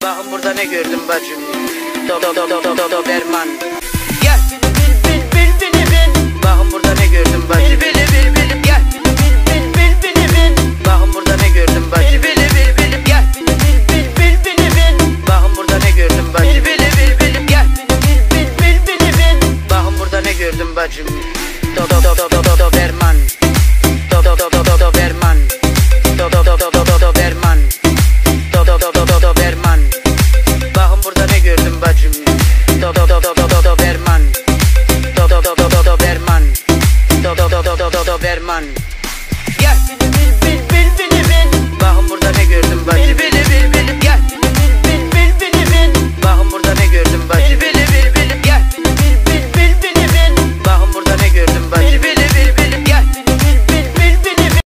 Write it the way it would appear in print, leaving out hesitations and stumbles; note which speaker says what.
Speaker 1: Bakın burada ne gördüm bacım. Doberman. Gel bil bil bil bil. Bakın burada ne gördüm bacım. Bil bil bil bil. Gel bil bil bil bil bil. Bakın burada ne gördüm bacım.